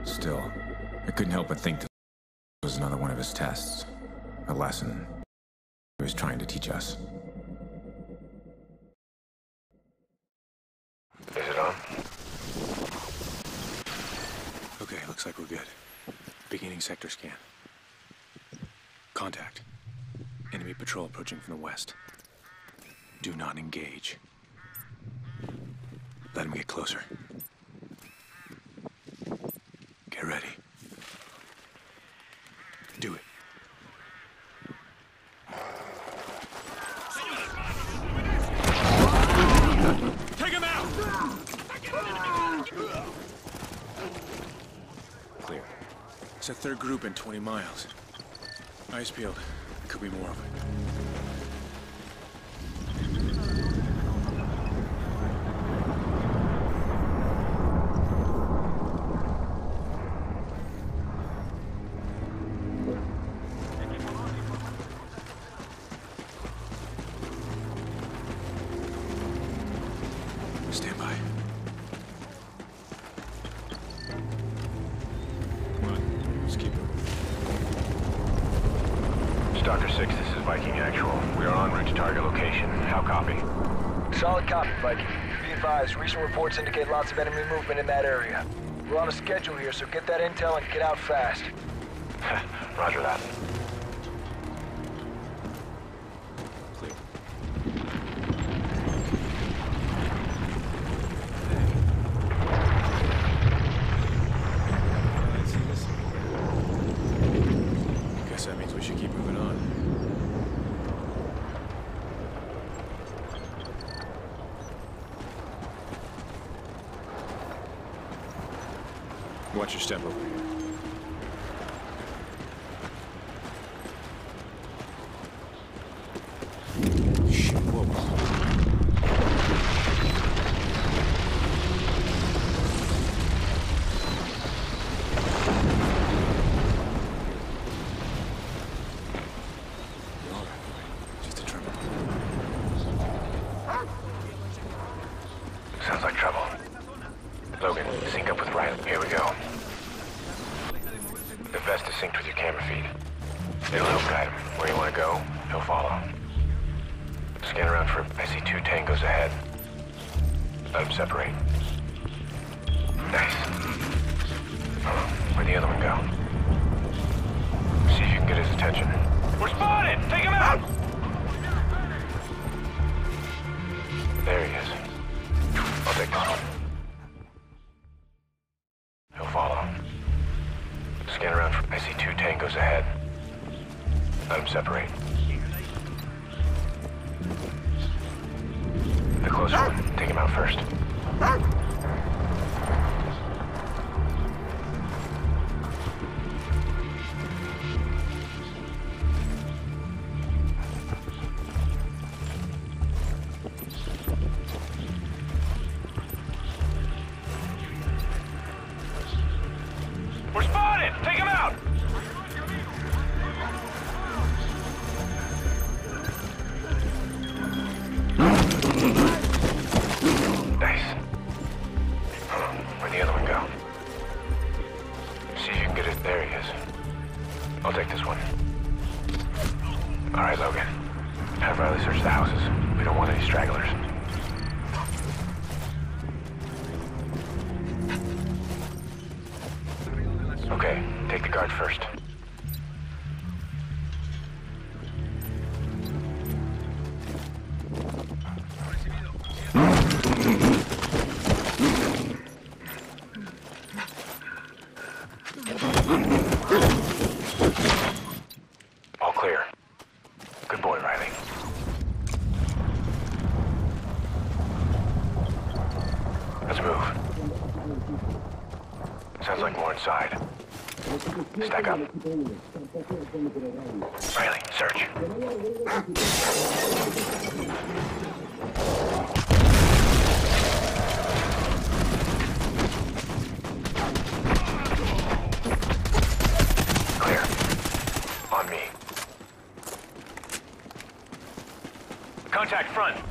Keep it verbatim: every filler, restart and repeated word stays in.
Still, I couldn't help but think this was another one of his tests. A lesson he was trying to teach us. Is it on? Okay, looks like we're good. Beginning sector scan. Contact. Enemy patrol approaching from the west. Do not engage. Let him get closer. Get ready. Do it. Take him out! Clear. It's a third group in twenty miles. Eyes peeled. Could be more of it. Stand by. Come on, let's keep moving. Stalker six, this is Viking Actual. We are en route to target location. How copy? Solid copy, Viking. Be advised, recent reports indicate lots of enemy movement in that area. We're on a schedule here, so get that intel and get out fast. Roger that. Clear. Guess that means we should keep moving on. Watch your step over here. Shit, whoa. You're all right, boy. Just a tremor. Sounds like trouble. Logan, sync up with Riley. Here we go. The vest is synced with your camera feed. It'll help guide him. Where you want to go, he'll follow. Scan around for... I see two tangos ahead. Let them separate. Nice. Where'd the other one go? See if you can get his attention. We're spotted! Take him out! There he is. I'll take this one. He'll follow. Scan around for... I see two tangos ahead. Let them separate. The closer one, take him out first. We're spotted! Take him out! Nice. Where'd the other one go? See if you can get it. There he is. I'll take this one. All right, Logan. Have Riley search the houses. We don't want any stragglers. Okay, take the guard first. All clear. Good boy, Riley. Let's move. Sounds like more inside. Stack up. Riley, search. Clear. On me. Contact front.